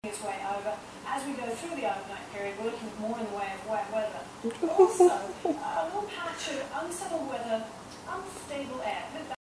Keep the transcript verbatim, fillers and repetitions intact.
its way over. As we go through the overnight period, we're looking more in the way of wet weather. Also, a little patch of unsettled weather, unstable air.